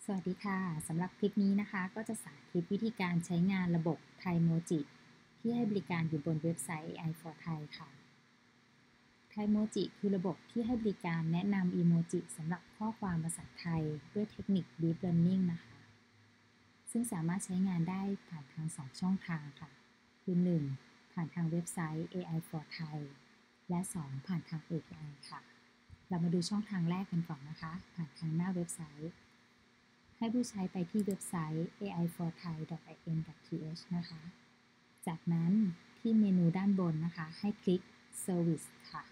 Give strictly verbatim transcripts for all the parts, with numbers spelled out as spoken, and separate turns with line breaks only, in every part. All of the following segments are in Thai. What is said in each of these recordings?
วัสดีค่ะสำหรับคลิปนี้นะคะก็จะสาธิตวิธีการใช้งานระบบ Thaimoji ที่ให้บริการอยู่บนเว็บไซต์ เอ ไอ for Thai ค่ะ Thaimoji คือระบบที่ให้บริการแนะนำอีโมจิสำหรับข้อความภาษาไทยด้วยเทคนิค Deep Learning นะคะซึ่งสามารถใช้งานได้ผ่านทางสองช่องทางค่ะคือหนึ่งผ่านทางเว็บไซต์ เอ ไอ for Thai และสองผ่านทาง เอ พี ไอ ค่ะเรามาดูช่องทางแรกกันก่อนนะคะผ่านทางหน้าเว็บไซต์ให้ผู้ใช้ไปที่เว็บไซต์ เอ ไอ for thai ดอท ไอ เอ็น ดอท ที เอช นะคะ จากนั้นที่เมนูด้านบนนะคะให้คลิก Service ค่ะ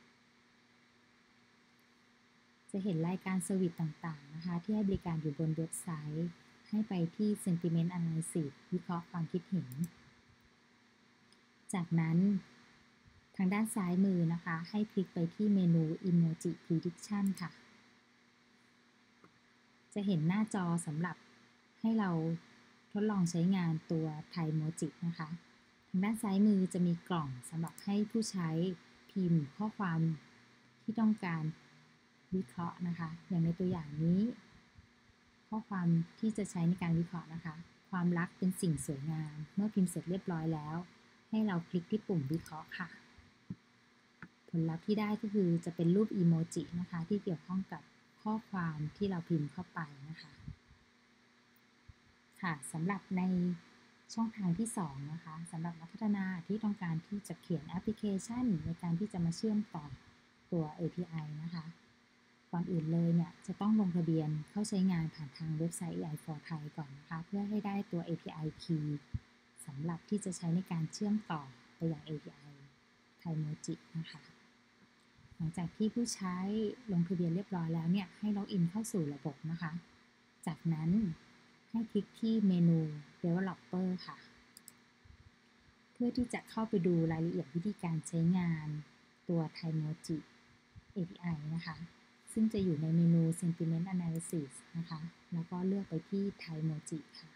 จะเห็นรายการเซอร์วิสต่างๆนะคะที่ให้บริการอยู่บนเว็บไซต์ ให้ไปที่ Sentiment Analysis วิเคราะห์ความคิดเห็น จากนั้นทางด้านซ้ายมือนะคะให้คลิกไปที่เมนู Emoji Prediction ค่ะจะเห็นหน้าจอสำหรับให้เราทดลองใช้งานตัว Thaimoji นะคะทางด้านซ้ายมือจะมีกล่องสำหรับให้ผู้ใช้พิมพ์ข้อความที่ต้องการวิเคราะห์นะคะอย่างในตัวอย่างนี้ข้อความที่จะใช้ในการวิเคราะห์นะคะความรักเป็นสิ่งสวยงามเมื่อพิมพ์เสร็จเรียบร้อยแล้วให้เราคลิกที่ปุ่มวิเคราะห์ค่ะผลลัพธ์ที่ได้ก็คือจะเป็นรูปอีโมจินะคะที่เกี่ยวข้องกับข้อความที่เราพิมพ์เข้าไปนะคะค่ะสำหรับในช่องทางที่สองนะคะสำหรับนักพัฒนาที่ต้องการที่จะเขียนแอปพลิเคชันในการที่จะมาเชื่อมต่อตัว เอ พี ไอ นะคะก่อนอื่นเลยเนี่ยจะต้องลงทะเบียนเข้าใช้งานผ่านทางเว็บไซต์ เอ ไอ for Thai ก่อนนะคะเพื่อให้ได้ตัว เอ พี ไอ Key สำหรับที่จะใช้ในการเชื่อมต่อไปยัง เอ พี ไอ Thaimoji นะคะหลังจากที่ผู้ใช้ลงทะเบียนเรียบร้อยแล้วเนี่ยให้ล็อกอินเข้าสู่ระบบนะคะจากนั้นให้คลิกที่เมนู Developer ค่ะเพื่อที่จะเข้าไปดูรายละเอียดวิธีการใช้งานตัว Thaimoji เอ พี ไอ นะคะซึ่งจะอยู่ในเมนู Sentiment Analysis นะคะแล้วก็เลือกไปที่ Thaimoji ค่ะ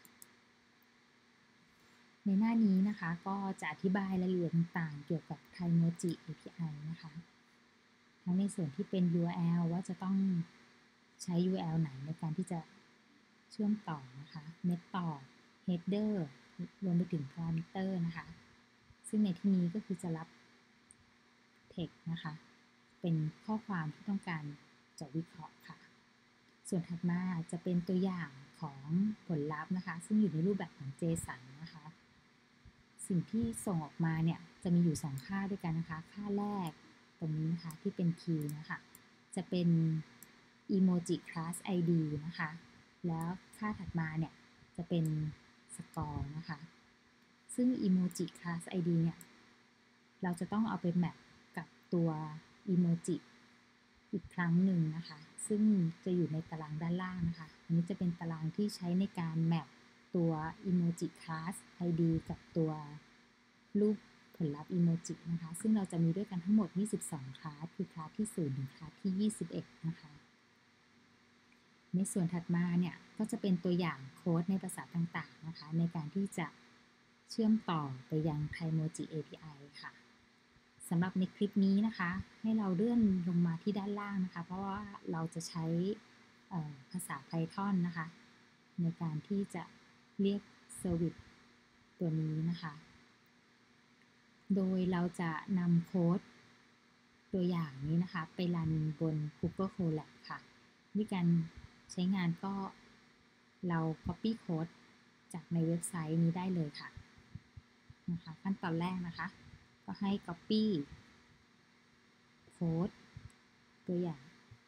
ในหน้านี้นะคะก็จะอธิบายรายละเอียดต่างๆเกี่ยวกับ Thaimoji เอ พี ไอ นะคะทั้งในส่วนที่เป็น ยู อาร์ แอล ว่าจะต้องใช้ ยู อาร์ แอล ไหนในการที่จะเชื่อมต่อนะคะ Method Header รวมไปถึง Parameter นะคะซึ่งในที่นี้ก็คือจะรับ Text นะคะเป็นข้อความที่ต้องการจะวิเคราะห์ค่ะส่วนถัดมาจะเป็นตัวอย่างของผลลัพธ์นะคะซึ่งอยู่ในรูปแบบของ JSON นะคะสิ่งที่ส่งออกมาเนี่ยจะมีอยู่สองค่าด้วยกันนะคะค่าแรกตรงนี้นะคะที่เป็น key นะคะจะเป็น emoji class ไอ ดี นะคะแล้วค่าถัดมาเนี่ยจะเป็น score นะคะซึ่ง emoji class ไอ ดี เนี่ยเราจะต้องเอาไปแมปกับตัว emoji อีกครั้งหนึ่งนะคะซึ่งจะอยู่ในตารางด้านล่างนะคะอันนี้จะเป็นตารางที่ใช้ในการแมปตัว emoji class ไอ ดี กับตัวรูปผลลัพธ์ emoji นะคะซึ่งเราจะมีด้วยกันทั้งหมดยี่สิบสองคลาสคือคลาสที่ศูนย์ถึงคลาสที่ยี่สิบเอ็ดนะคะในส่วนถัดมาเนี่ยก็จะเป็นตัวอย่างโค้ดในภาษาต่างๆนะคะในการที่จะเชื่อมต่อไปยัง Thaimoji เอ พี ไอ ค่ะสำหรับในคลิปนี้นะคะให้เราเลื่อนลงมาที่ด้านล่างนะคะเพราะว่าเราจะใช้ภาษา Python นะคะในการที่จะเรียก Service ตัวนี้นะคะโดยเราจะนำโค้ดตัวอย่างนี้นะคะไปรันบน Google Colab ค่ะวิธีการใช้งานก็เรา Copy โค้ดจากในเว็บไซต์นี้ได้เลยค่ะนะคะขั้นตอนแรกนะคะก็ให้ Copy โค้ดตัวอย่าง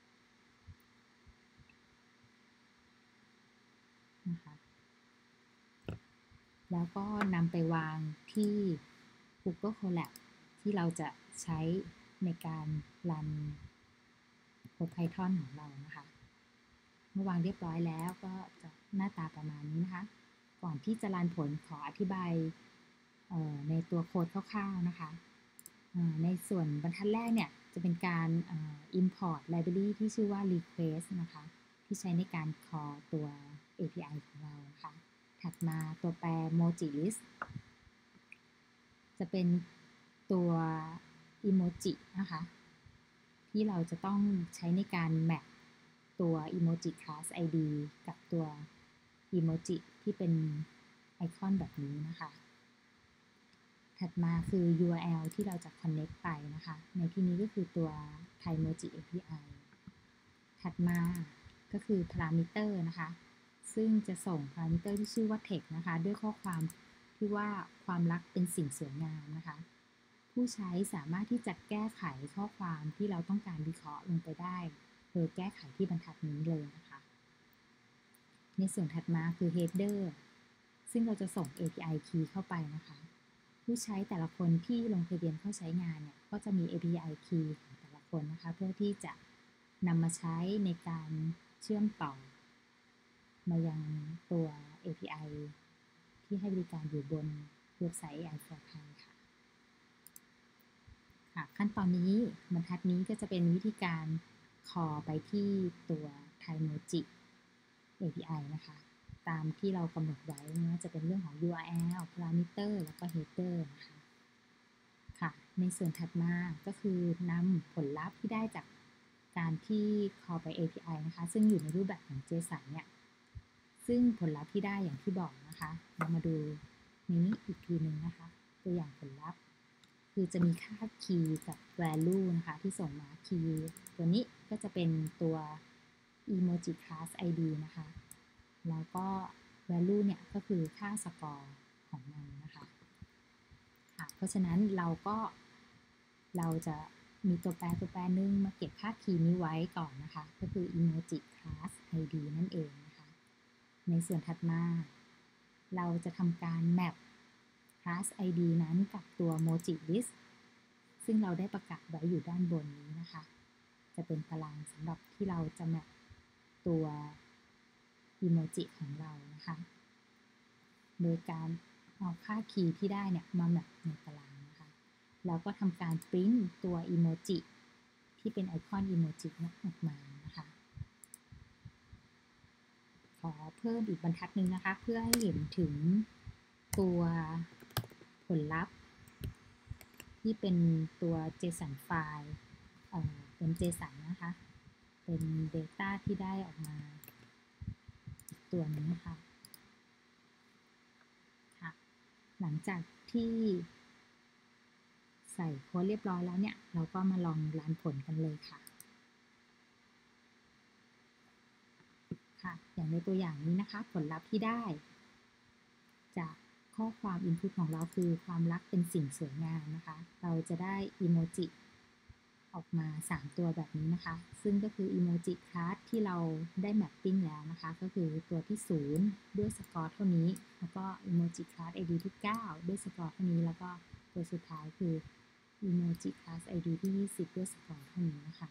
นะคะแล้วก็นำไปวางที่ Google Colab ที่เราจะใช้ในการรันโค้ด Python ของเรานะคะเมื่อวางเรียบร้อยแล้วก็จะหน้าตาประมาณนี้นะคะก่อนที่จะรันผลขออธิบายในตัวโค้ดคร่าวๆนะคะในส่วนบรรทัดแรกเนี่ยจะเป็นการ import library ที่ชื่อว่า request นะคะที่ใช้ในการ call ตัว เอ พี ไอ ของเราค่ะถัดมาตัวแปร Mojilist จะเป็นตัว emoji นะคะที่เราจะต้องใช้ในการแมปตัว emoji class ไอ ดี กับตัว emoji ที่เป็นไอคอนแบบนี้นะคะถัดมาคือ ยู อาร์ แอล ที่เราจะ connect ไปนะคะในที่นี้ก็คือตัว Thaimoji เอ พี ไอ ถัดมาก็คือ parameter นะคะซึ่งจะส่ง parameter ที่ชื่อว่า text นะคะด้วยข้อความที่ว่าความรักเป็นสิ่งสวยงามนะคะผู้ใช้สามารถที่จะแก้ไขข้อความที่เราต้องการวิเคราะห์ลงไปได้โดยแก้ไขที่บรรทัดนี้เลยนะคะในส่วนถัดมาคือ header ซึ่งเราจะส่ง เอ พี ไอ key เข้าไปนะคะผู้ใช้แต่ละคนที่ลงทะเบียนเข้าใช้งานเนี่ยก็จะมี เอ พี ไอ key ของแต่ละคนนะคะเพื่อที่จะนำมาใช้ในการเชื่อมต่อมายังตัว เอ พี ไอ ที่ให้บริการอยู่บนเว็บไซต์ เอ ไอ for Thai ค่ะค่ะขั้นตอนนี้บรรทัดนี้ก็จะเป็นวิธีการ call ไปที่ตัว Thaimoji เอ พี ไอ นะคะตามที่เรากำหนดไว้ไม่ว่าจะเป็นเรื่องของ ยู อาร์ แอล parameter แล้วก็ header นะคะค่ะในส่วนถัดมาก็คือนำผลลัพธ์ที่ได้จากการที่ call ไป เอ พี ไอ นะคะซึ่งอยู่ในรูปแบบของ JSON เนี่ยซึ่งผลลัพธ์ที่ได้อย่างที่บอกนะคะเรามาดูนี้อีกทีหนึ่งนะคะตัวอย่างผลลัพธ์คือจะมีค่า key กับ value นะคะที่ส่งมา key ตัวนี้ก็จะเป็นตัว emoji class ไอ ดี นะคะแล้วก็ value เนี่ยก็คือค่าสกอร์ของมันนะคะค่ะเพราะฉะนั้นเราก็เราจะมีตัวแปรตัวแปรนึงมาเก็บค่า key นี้ไว้ก่อนนะคะก็คือ emoji class ไอ ดี นั่นเองนะคะในส่วนถัดมาเราจะทำการ map class ไอ ดี นั้นกับตัว Moji list ซึ่งเราได้ประกาศไว้อยู่ด้านบนนี้นะคะจะเป็นตารางสำหรับที่เราจะ map ตัว emoji ของเรานะคะโดยการเอาค่า key ที่ได้เนี่ยมา map ในตารางนะคะแล้วก็ทำการ print ตัว emoji ที่เป็นไอคอน emoji นี้ออกมานะคะขอเพิ่มอีกบรรทัดนึงนะคะเพื่อให้เห็นถึงตัวผลลัพธ์ที่เป็นตัว JSON ไฟล์เอ่อเป็น JSON นะคะเป็น data ที่ได้ออกมาอีกตัวนึงนะคะค่ะหลังจากที่ใส่โค้ดเรียบร้อยแล้วเนี่ยเราก็มาลองรันผลกันเลยค่ะค่ะอย่างในตัวอย่างนี้นะคะผลลัพธ์ที่ได้จากข้อความ input ของเราคือความรักเป็นสิ่งสวยงามนะคะเราจะได้ emoji ออกมาสามตัวแบบนี้นะคะซึ่งก็คือ emoji class ที่เราได้ mapping แล้วนะคะก็คือตัวที่ศูนย์ด้วยสกอร์เท่านี้แล้วก็ emoji class ไอ ดี ที่เก้าด้วยสกอร์เท่านี้แล้วก็ตัวสุดท้ายคือ emoji class ไอ ดี ที่ยี่สิบด้วยสกอร์เท่านี้นะคะ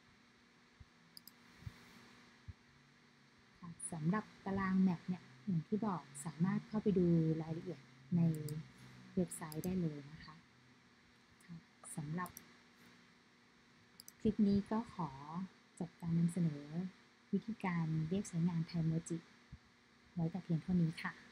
สำหรับตารางแมปเนี่ยอย่างที่บอกสามารถเข้าไปดูรายละเอียดในเว็บไซต์ได้เลยนะคะสำหรับคลิปนี้ก็ขอจบการนำเสนอวิธีการเรียกใช้งาน Thaimoji ไว้แต่เพียงเท่านี้ค่ะ